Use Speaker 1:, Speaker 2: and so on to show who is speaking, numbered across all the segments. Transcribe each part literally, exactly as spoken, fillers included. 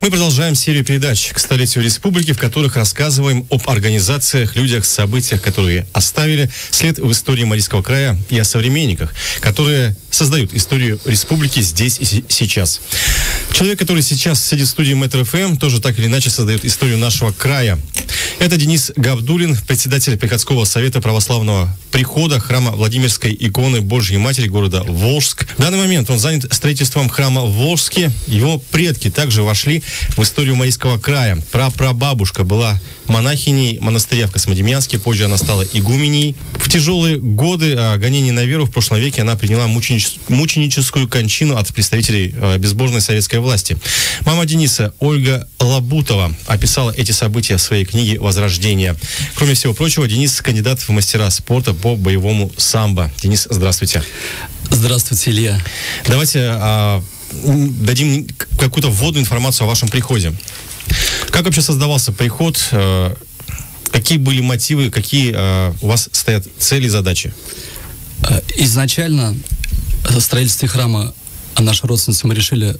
Speaker 1: Мы продолжаем серию передач к столетию республики, в которых рассказываем об организациях, людях, событиях, которые оставили след в истории Марийского края, и о современниках, которые создают историю республики здесь и сейчас. Человек, который сейчас сидит в студии Метро эф эм, тоже так или иначе создает историю нашего края. Это Денис Гавдулин, председатель приходского совета православного прихода храма Владимирской иконы Божьей Матери города Волжск. В данный момент он занят строительством храма в Волжске. Его предки также вошли в историю Марийского края. Прапрабабушка была монахиней монастыря в Космодемьянске, позже она стала игуменей. В тяжелые годы гонений на веру в прошлом веке она приняла мученич... мученическую кончину от представителей э, безбожной советской власти. Мама Дениса, Ольга Лабутова, описала эти события в своей книге «Возрождение». Кроме всего прочего, Денис кандидат в мастера спорта по боевому самбо. Денис, здравствуйте.
Speaker 2: Здравствуйте, Илья.
Speaker 1: Давайте а, дадим какую-то вводную информацию о вашем приходе. Как вообще создавался приход? А, какие были мотивы, какие а, у вас стоят цели и задачи?
Speaker 2: Изначально о строительстве храма а наши родственницы мы решили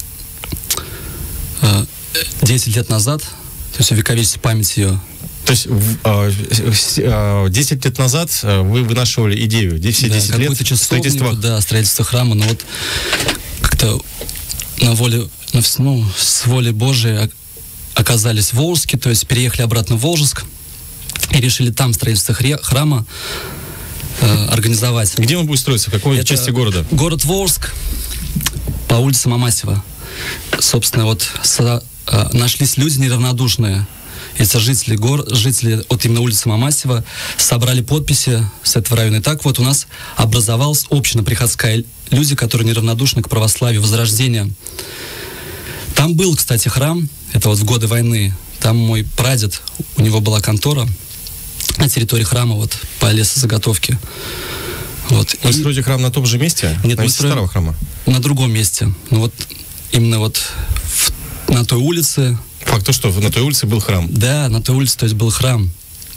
Speaker 2: десять лет назад, то есть увековечить память ее.
Speaker 1: То есть десять лет назад вы вынашивали идею, все десять
Speaker 2: да,
Speaker 1: лет строительства...
Speaker 2: Да, строительство храма, но вот как-то на воле, ну, с воли Божией оказались в Волжске, то есть переехали обратно в Волжск и решили там строительство храма э, организовать.
Speaker 1: Где он будет строиться? В какой
Speaker 2: Это
Speaker 1: части города?
Speaker 2: Город Волжск, по улице Мамасева. Собственно, вот со, э, нашлись люди неравнодушные. Это жители, гор... жители от именно улицы Мамасева собрали подписи с этого района. И так вот у нас образовалась община приходская. Люди, которые неравнодушны к православию, возрождению. Там был, кстати, храм. Это вот в годы войны. Там мой прадед, у него была контора на территории храма, вот по лесозаготовке. Вот.
Speaker 1: Вы
Speaker 2: И...
Speaker 1: строите храм на том же месте?
Speaker 2: Нет,
Speaker 1: на месте
Speaker 2: строим...
Speaker 1: старого храма?
Speaker 2: На другом месте. Ну вот именно вот в... на той улице.
Speaker 1: Факт то, что на той улице был храм.
Speaker 2: Да, на той улице, то есть был храм.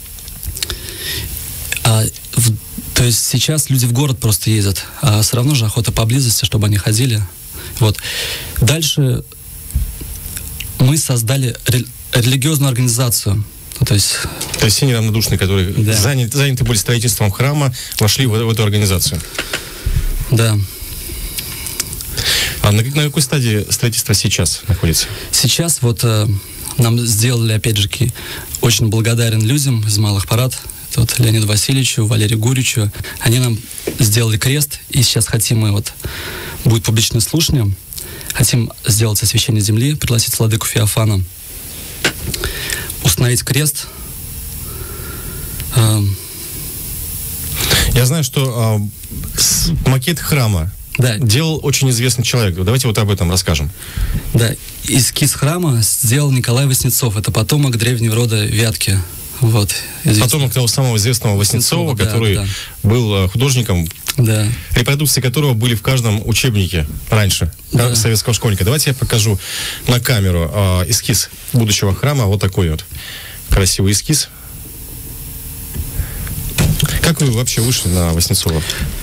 Speaker 2: А, в, то есть сейчас люди в город просто ездят, а все равно же охота поблизости, чтобы они ходили. Вот. Дальше мы создали ре, религиозную организацию. Ну, то есть...
Speaker 1: То есть все неравнодушные, которые да. заняты, заняты были строительством храма, вошли в, в эту организацию.
Speaker 2: Да.
Speaker 1: А на, на какой стадии строительства сейчас находится?
Speaker 2: Сейчас вот э, нам сделали, опять же, очень благодарен людям из Малых Парад, это вот Леониду Васильевичу, Валерию Гуричу. Они нам сделали крест, и сейчас хотим мы вот, будет публичное слушание, хотим сделать освящение земли, пригласить владыку Феофана, установить крест. Э,
Speaker 1: Я знаю, что э, с, макет храма
Speaker 2: Да.
Speaker 1: делал очень известный человек. Давайте вот об этом расскажем.
Speaker 2: Да, эскиз храма сделал Николай Васнецов. Это потомок древнего рода Вятки. Вот.
Speaker 1: Потомок того самого известного Васнецова,
Speaker 2: да,
Speaker 1: который
Speaker 2: да.
Speaker 1: был художником,
Speaker 2: да.
Speaker 1: репродукции которого были в каждом учебнике раньше, да. советского школьника. Давайте я покажу на камеру э, эскиз будущего храма. Вот такой вот красивый эскиз. Как вы вообще вышли на Васнецова?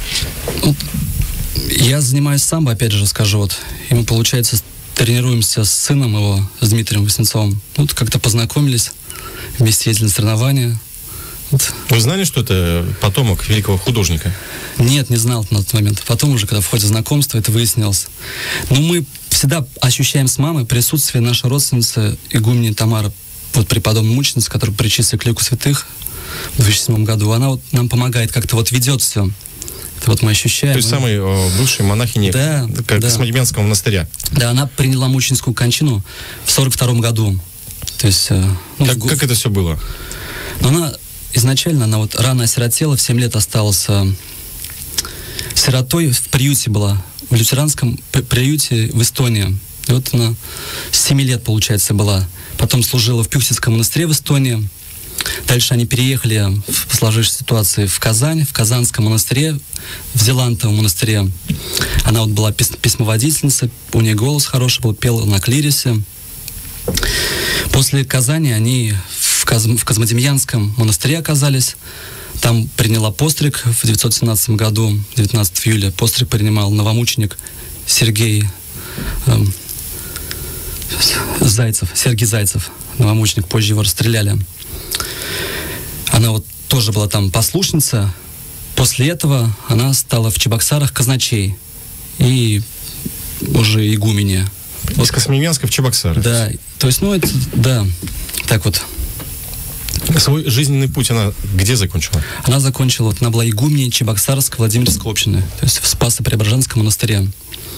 Speaker 2: Я занимаюсь самбо, опять же скажу, вот, и мы, получается, тренируемся с сыном его, с Дмитрием Васнецовым. Вот как-то познакомились, вместе ездили на соревнования. Вот.
Speaker 1: Вы знали, что это потомок великого художника?
Speaker 2: Нет, не знал на тот момент. Потом уже, когда в ходе знакомства, это выяснилось. Но мы всегда ощущаем с мамой присутствие нашей родственницы игумени Тамары, вот преподобной мученицы, которую причислили к лику святых в две тысячи седьмом году. Она вот нам помогает, как-то вот ведет все. Это вот мы ощущаем.
Speaker 1: То есть самой э, бывшей монахини
Speaker 2: да,
Speaker 1: Космодемьянского
Speaker 2: да.
Speaker 1: монастыря.
Speaker 2: Да, она приняла мученическую кончину в сорок втором году. То есть... Э, ну,
Speaker 1: как,
Speaker 2: в...
Speaker 1: как это все было?
Speaker 2: Но она изначально, она вот рано осиротела, в семь лет осталась э, сиротой, в приюте была, в лютеранском приюте в Эстонии. И вот она с семи лет, получается, была. Потом служила в Пюхтицком монастыре в Эстонии. Дальше они переехали в сложившейся ситуации в Казань, в Казанском монастыре, в Зелантовом монастыре. Она вот была пис- письмоводительница, у нее голос хороший был, пела на клирисе. После Казани они в, Каз- в Космодемьянском монастыре оказались. Там приняла постриг в девятьсот семнадцатом году, девятнадцатого июля. Постриг принимал новомученик Сергей. Эм, Зайцев, Сергей Зайцев, новомученик, позже его расстреляли. Она вот тоже была там послушница. После этого она стала в Чебоксарах казначей и уже игуменья.
Speaker 1: Из Космоемьянска в Чебоксары.
Speaker 2: Да, то есть, ну, это, да, так вот.
Speaker 1: Свой жизненный путь она где закончила?
Speaker 2: Она закончила, вот, она была игуменей Чебоксарской Владимирской общины, то есть в Спасо-Преображенском монастыре.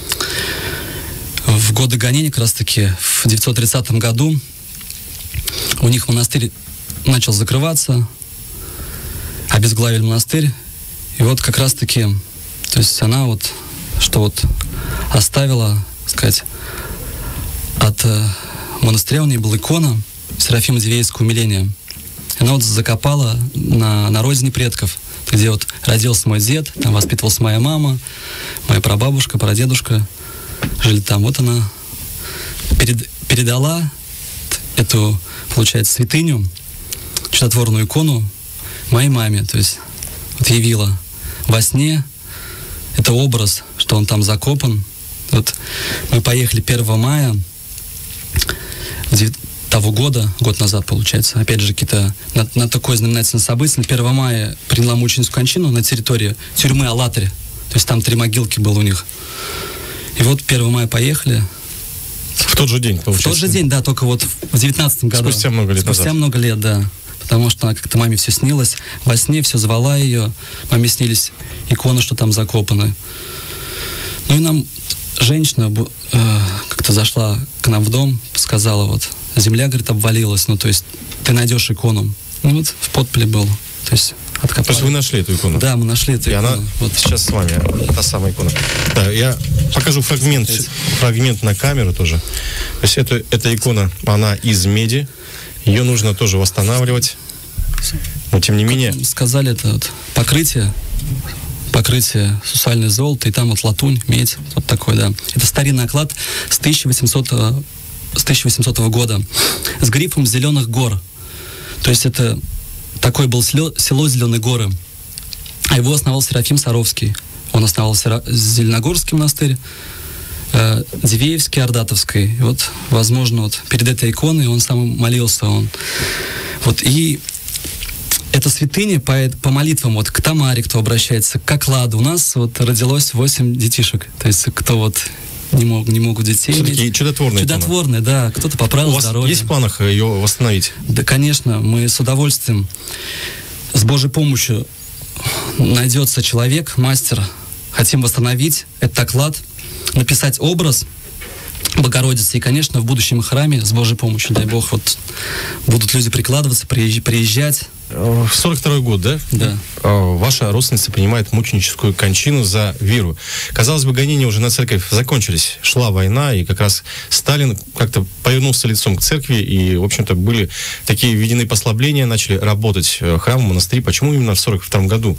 Speaker 2: В годы гонения, как раз-таки, в девятьсот тридцатом году у них монастырь начал закрываться, обезглавили монастырь, и вот как раз-таки, то есть она вот, что вот оставила, так сказать, от э, монастыря у нее была икона Серафима Дивеевского умиления. Она вот закопала на, на родине предков, где вот родился мой дед, там воспитывалась моя мама, моя прабабушка, прадедушка, жили там. Вот она перед, передала эту, получается, святыню, чудотворную икону моей маме, то есть вот явила во сне. Это образ, что он там закопан. Вот мы поехали первого мая того года, год назад, получается, опять же, какие-то на, на такое знаменательное событие. первого мая приняла мученическую кончину на территории тюрьмы Алатырь. То есть там три могилки было у них. И вот первого мая поехали.
Speaker 1: В тот же день, получается?
Speaker 2: В тот же день, да, только вот в девятнадцатом году.
Speaker 1: Спустя много лет
Speaker 2: Спустя
Speaker 1: назад.
Speaker 2: много лет, да. Потому что она как-то маме все снилось. Во сне все звала ее. Маме снились иконы, что там закопаны. Ну и нам женщина э, как-то зашла к нам в дом, сказала вот, земля, говорит, обвалилась, ну то есть ты найдешь икону. Ну вот в подполе был, то есть откопали.
Speaker 1: То есть вы нашли эту икону?
Speaker 2: Да, мы нашли эту
Speaker 1: и
Speaker 2: икону.
Speaker 1: Она
Speaker 2: вот
Speaker 1: сейчас с вами, та самая икона. Да, я покажу фрагмент, фрагмент на камеру тоже. То есть это, эта икона, она из меди, ее нужно тоже восстанавливать, но тем не
Speaker 2: как
Speaker 1: менее...
Speaker 2: Сказали, это вот покрытие, покрытие сусальное золото, и там вот латунь, медь, вот такой, да. Это старинный оклад с тысяча восьмисотого года, с грифом «Зеленых гор». То есть это такое было село, село Зеленые горы. А его основал Серафим Саровский. Он основал Сера... Зеленогорский монастырь, э, Дивеевский, Ордатовский. И вот, возможно, вот перед этой иконой он сам молился. Он. Вот, и эта святыня по, по молитвам вот, к Тамаре, кто обращается, к окладу. У нас вот родилось восемь детишек. То есть кто вот не, мог, не могут детей
Speaker 1: Все-таки
Speaker 2: иметь.
Speaker 1: чудотворная
Speaker 2: Чудотворная, да. Кто-то поправил
Speaker 1: У вас
Speaker 2: здоровье.
Speaker 1: есть в планах ее восстановить?
Speaker 2: Да, конечно. Мы с удовольствием, с Божьей помощью, найдется человек, мастер. Хотим восстановить этот оклад, написать образ Богородицы. И, конечно, в будущем храме с Божьей помощью, дай Бог, вот будут люди прикладываться, приезжать.
Speaker 1: сорок второй год, да?
Speaker 2: Да.
Speaker 1: Ваша родственница принимает мученическую кончину за веру. Казалось бы, гонения уже на церковь закончились. Шла война, и как раз Сталин как-то повернулся лицом к церкви, и, в общем-то, были такие введены послабления, начали работать храмы, монастыри. Почему именно в сорок втором году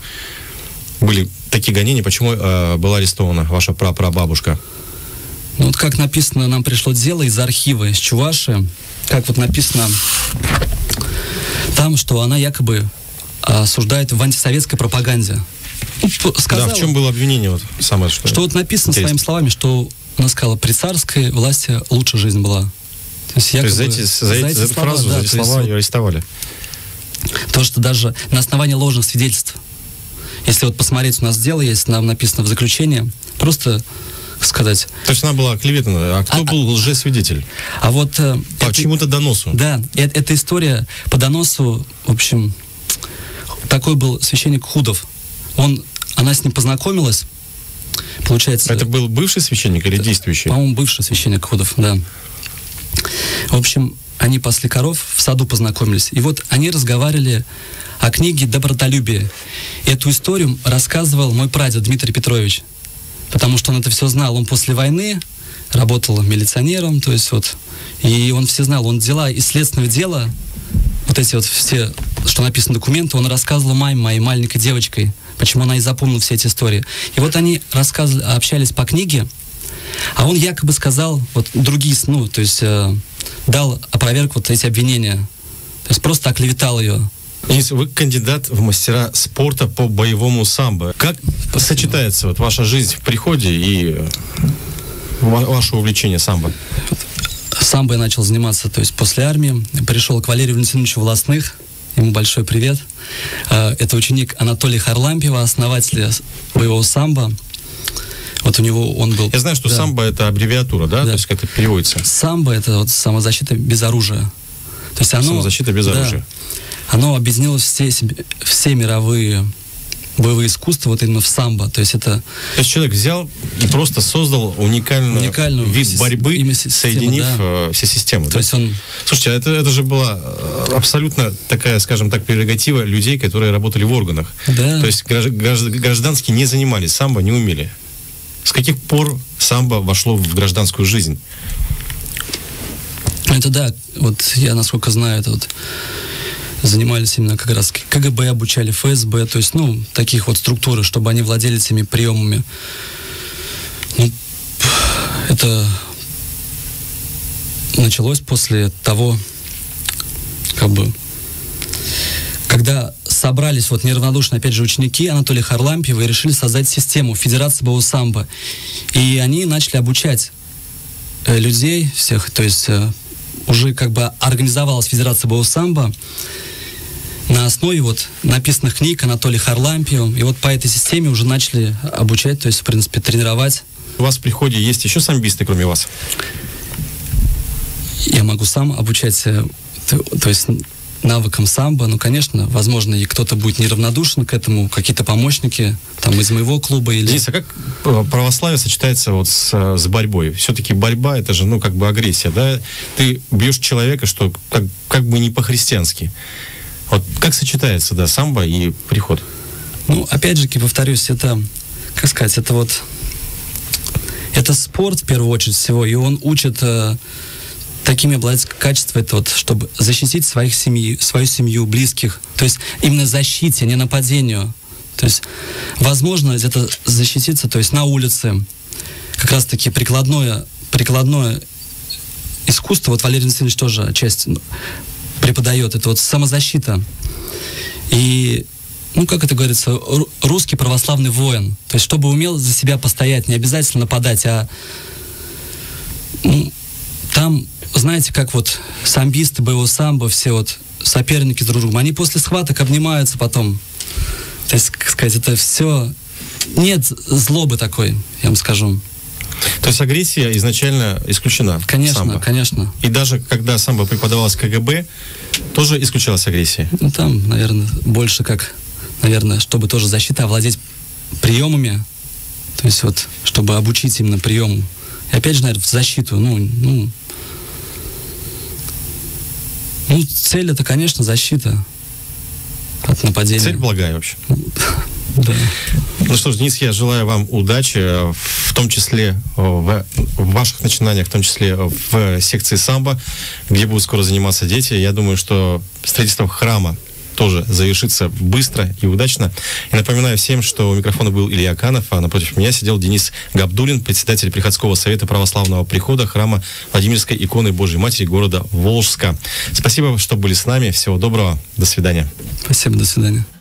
Speaker 1: были такие гонения? Почему э, была арестована ваша прапрабабушка?
Speaker 2: Ну, вот как написано, нам пришло дело из архива, из Чувашии. Как вот написано там, что она якобы осуждает в антисоветской пропаганде. Сказала,
Speaker 1: да, в чем было обвинение? Вот, самое, что
Speaker 2: что вот написано
Speaker 1: интересно.
Speaker 2: своими словами, что она сказала, при царской власти лучше жизнь была. То есть, якобы,
Speaker 1: то есть за, эти, за, за, эти, за эту
Speaker 2: слова,
Speaker 1: фразу,
Speaker 2: да,
Speaker 1: за эти слова
Speaker 2: есть,
Speaker 1: ее арестовали?
Speaker 2: То, что даже на основании ложных свидетельств, если вот посмотреть, у нас дело есть, нам написано в заключении, просто сказать.
Speaker 1: То есть она была оклеветана. А кто а, был лжесвидетель?
Speaker 2: А вот... Э,
Speaker 1: По
Speaker 2: это,
Speaker 1: чему-то доносу?
Speaker 2: Да, это, эта история по доносу, в общем, такой был священник Худов. Он, она с ним познакомилась, получается...
Speaker 1: Это был бывший священник или действующий?
Speaker 2: По-моему, бывший священник Худов, да. В общем, они пасли коров, в саду познакомились. И вот они разговаривали о книге «Добротолюбие». Эту историю рассказывал мой прадед Дмитрий Петрович. Потому что он это все знал. Он после войны работал милиционером, то есть вот, и он все знал. Он дела из следственного дела, вот эти вот все, что написано документы, он рассказывал маме, моей маленькой девочкой, почему она и запомнила все эти истории. И вот они рассказывали, общались по книге, а он якобы сказал вот другие, ну, то есть э, дал опроверг вот эти обвинения. То есть просто оклеветал ее.
Speaker 1: Денис, вы кандидат в мастера спорта по боевому самбо. Как Спасибо. Сочетается вот ваша жизнь в приходе и ваше увлечение самбо?
Speaker 2: самбо я начал заниматься, то есть после армии. Пришел к Валерию Валентиновичу Волосных. Ему большой привет. Это ученик Анатолия Харлампьева, основателя боевого самбо. Вот у него он был...
Speaker 1: Я знаю, что
Speaker 2: да.
Speaker 1: самбо — это аббревиатура, да? да? То есть как это переводится?
Speaker 2: Самбо — это вот самозащита без оружия. То есть оно,
Speaker 1: самозащита без
Speaker 2: да,
Speaker 1: оружия.
Speaker 2: Оно объединило все, все мировые боевые искусства вот именно в самбо. То есть это...
Speaker 1: То есть человек взял и просто создал уникальную, уникальную вид си- борьбы, систему, соединив да. все системы.
Speaker 2: То
Speaker 1: да?
Speaker 2: есть он...
Speaker 1: Слушайте, а это, это же была абсолютно такая, скажем так, прерогатива людей, которые работали в органах.
Speaker 2: Да.
Speaker 1: То есть гражданские не занимались самбо, не умели. С каких пор самбо вошло в гражданскую жизнь?
Speaker 2: Это да, вот я, насколько знаю, это вот занимались именно как раз КГБ, обучали ФСБ, то есть, ну, таких вот структур, чтобы они владели этими приемами. Ну, это началось после того, как бы, когда собрались вот неравнодушные, опять же, ученики Анатолия Харлампьева и решили создать систему Федерации боевого самбо. И они начали обучать э, людей всех, то есть э, уже как бы организовалась Федерация боевого самбо на основе вот написанных книг Анатолия Харлампьева. И вот по этой системе уже начали обучать, то есть, в принципе, тренировать.
Speaker 1: У вас в приходе есть еще самбисты, кроме вас?
Speaker 2: Я могу сам обучать, то, то есть навыкам самбо, ну, конечно, возможно, и кто-то будет неравнодушен к этому, какие-то помощники там из моего клуба или...
Speaker 1: Денис, а как православие сочетается вот с, с борьбой? Все-таки борьба — это же, ну, как бы агрессия, да? Ты бьешь человека, что как, как бы не по-христиански. Вот как сочетается, да, самбо и приход?
Speaker 2: Ну, опять же, повторюсь, это, как сказать, это вот... Это спорт, в первую очередь, всего, и он учит... Э, такими обладать качествами, это вот, чтобы защитить своих семьи, свою семью, близких. То есть именно защите, не нападению. То есть возможно это защититься, то есть на улице. Как раз-таки прикладное, прикладное искусство, вот Валерий Валентинович тоже часть преподает, это вот самозащита. И, ну, как это говорится, русский православный воин. То есть чтобы умел за себя постоять, не обязательно нападать, а ну, там... Знаете, как вот самбисты, боевого самбо, все вот соперники друг другу, они после схваток обнимаются потом. То есть, как сказать, это все... Нет злобы такой, я вам скажу.
Speaker 1: То есть агрессия изначально исключена?
Speaker 2: Конечно,
Speaker 1: самбо.
Speaker 2: конечно.
Speaker 1: И даже когда самбо преподавалось в КГБ, тоже исключалась агрессия?
Speaker 2: Ну, там, наверное, больше как, наверное, чтобы тоже защита, овладеть приемами. То есть вот, чтобы обучить именно приему. И опять же, наверное, в защиту, ну... ну Ну, цель — это, конечно, защита от нападения.
Speaker 1: Цель благая вообще.
Speaker 2: Да.
Speaker 1: Ну что ж, Денис, я желаю вам удачи, в том числе в, в ваших начинаниях, в том числе в секции самбо, где будут скоро заниматься дети. Я думаю, что строительство храма тоже завершится быстро и удачно. И напоминаю всем, что у микрофона был Илья Канов, а напротив меня сидел Денис Габдуллин, председатель Приходского совета православного прихода храма Владимирской иконы Божьей Матери города Волжска. Спасибо, что были с нами. Всего доброго. До свидания.
Speaker 2: Спасибо, до свидания.